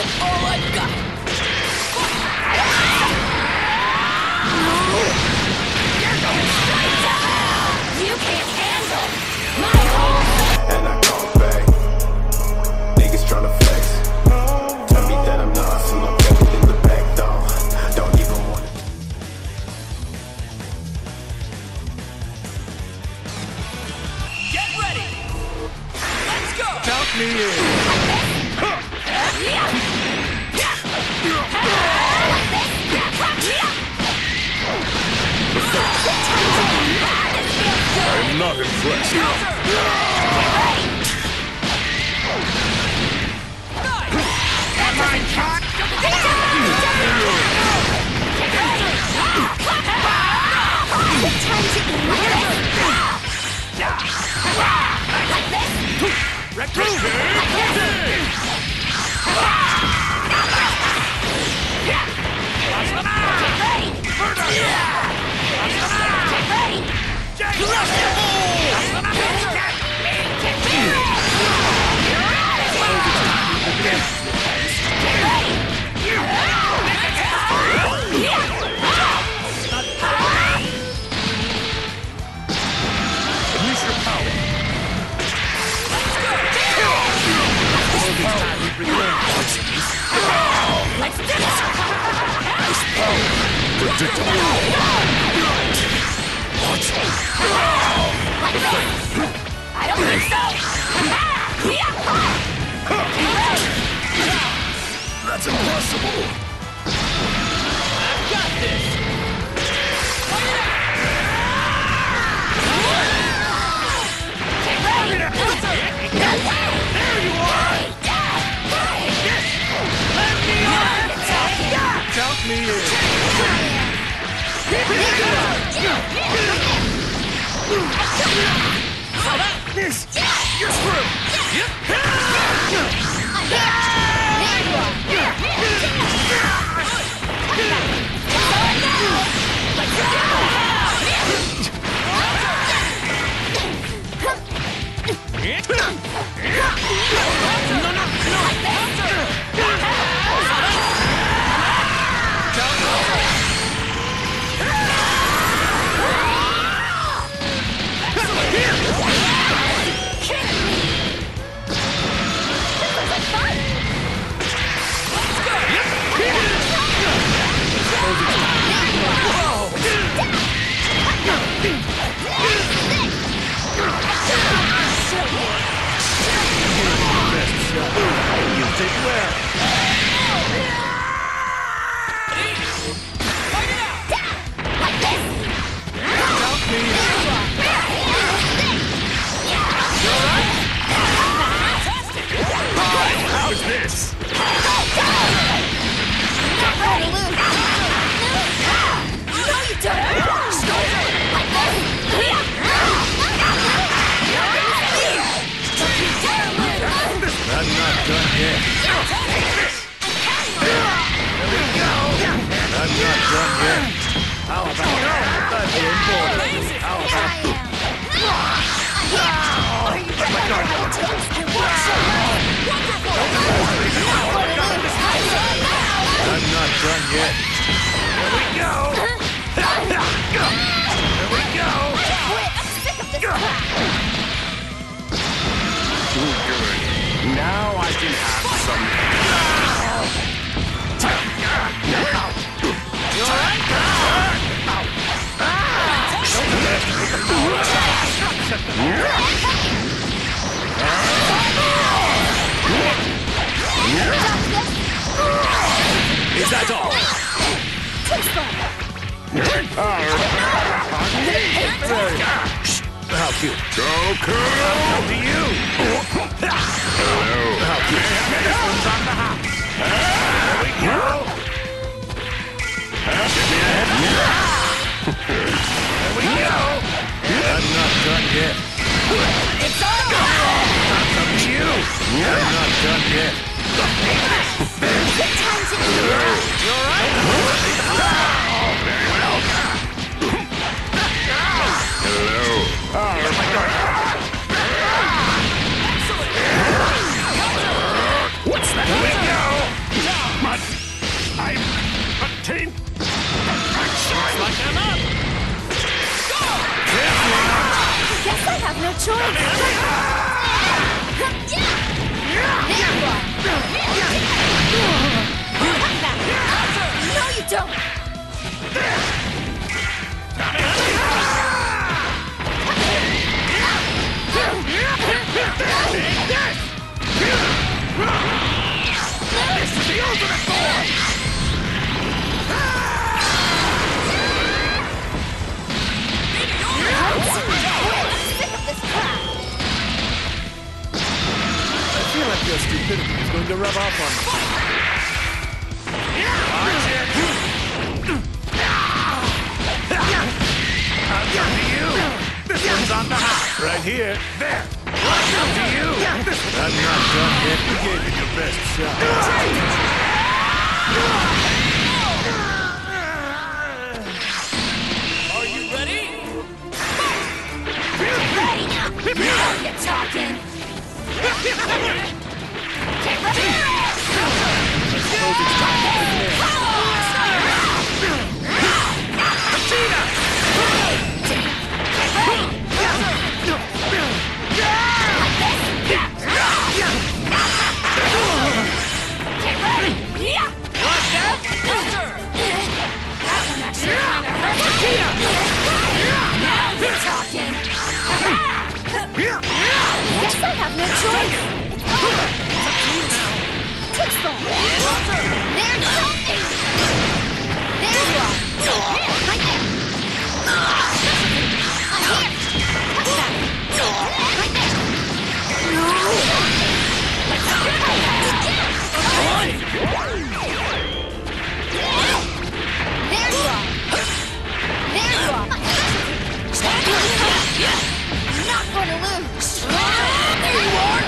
all I've got. You're going straight to hell. You can't handle my whole. And I come back. Niggas tryna flex. Tell me that I'm lost and I'm kept in the back though. Don't even wanna. Get ready. Let's go. Count me in. I'm not impressed. Am I caught? Time to eat like this. Unleash your power. Let's do this. I don't think so. That's impossible. I've got this. There you are. Count me in. This, you're screwed. You did well. Count me in. How is this? I'm not done yet. I'm not done yet. How about that? How about I'm not done yet. Here we go. Here we go. Too good. Now I can have some. You alright? Is that all? How cute. Joker! How to you? Hello. How cute. This one's on the hop. There we go. There we go. I'm not done yet. It's all Up to you. I'm not done yet. time to eat. You alright? Very well. Hello. Oh my God. What's that? Here we go. have no choice. There you are. No, you don't. This is the ultimate form! I feel like your stupidity is going to rub off on me. I'll come to you! This one's on the hop! Right here! There! I'll come to you! I'm not done yet. You gave it your best shot. Are you ready? Ready? Now you're talking. Get ready. Guess I have no choice. Take some. There's something. There you are. Right there. I'm here. Touch that. Right there. Let's go. There you are. There you are. You're not going to lose. There you are.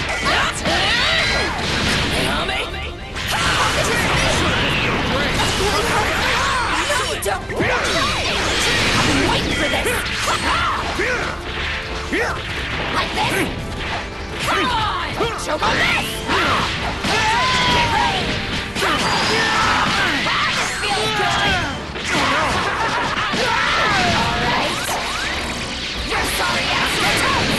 No, you don't. I've been waiting for this. Like this. Come on. Show me this. Get ready. This feels good. All right. You're sorry ass for toast.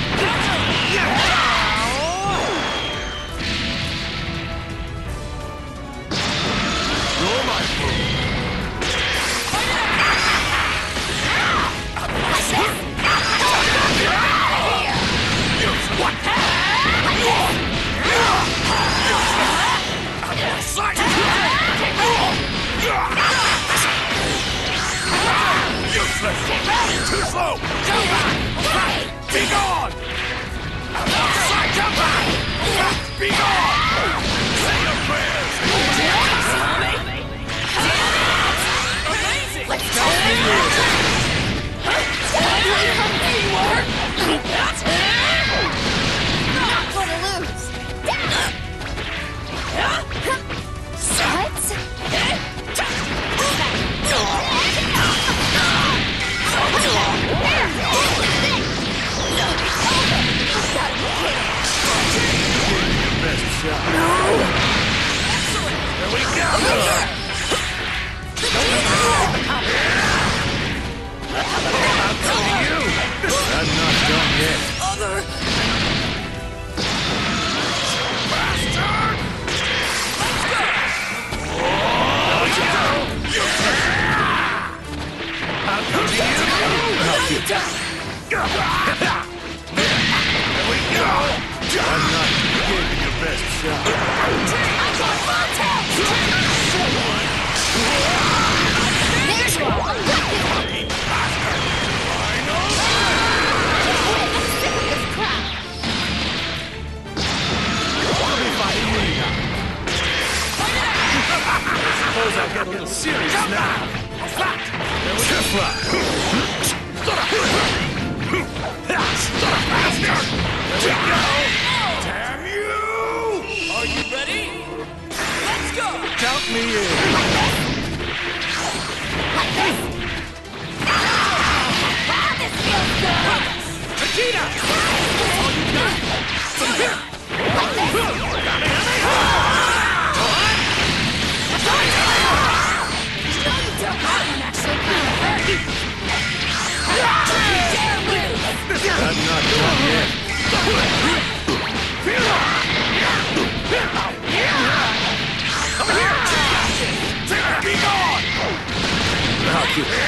You're my fool! What? Useless! Too slow! Be gone! Be gone! Say your prayers! Let's go. Not going to lose. What? Best shot. Here we go! I'll come to you! I'm not done yet. Bastard! I'll come to you! Here we go! I'm not. You gave it your best shot. There's one. Suppose I'll get a little serious now. Kefla! Damn you! Are you ready? Let's go! Count me in. This feels good. Vegeta! I'm do it.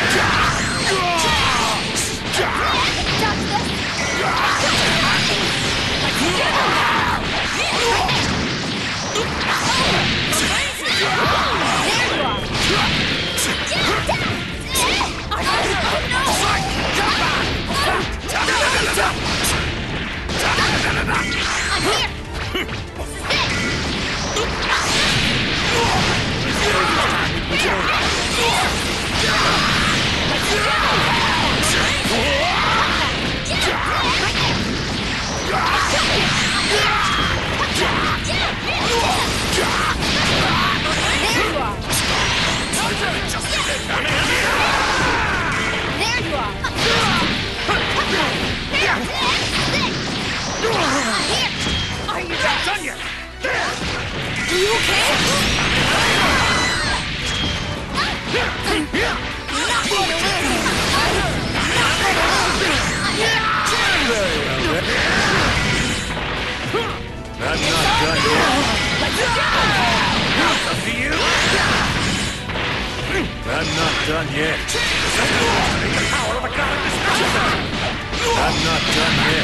I'm not done yet. The power of a god of destruction. I'm not done yet.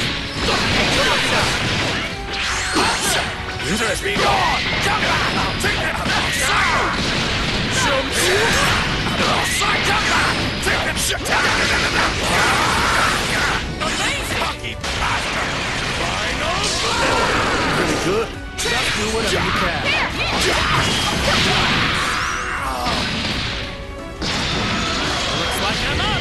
Let me go! Jump back! Take that outside! Outside! Jump back! Take that shit! Amazing! Fucky bastard! Final blow! Pretty good. Just do whatever you can. Looks like I'm up!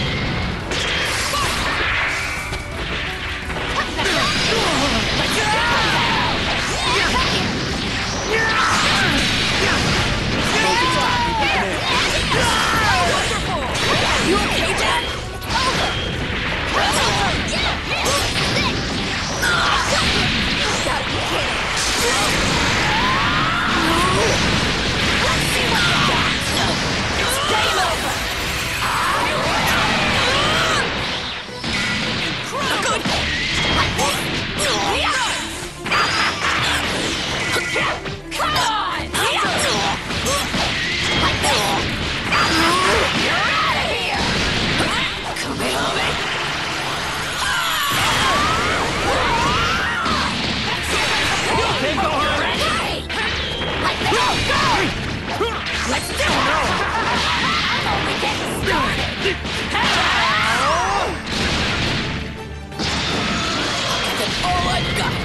You okay, Dad? Let's see what you got. It's game over. Good. Come on. You're out of here. Come here, homie. Okay, go on. Let's do it! I'm only getting started! That's all I've got!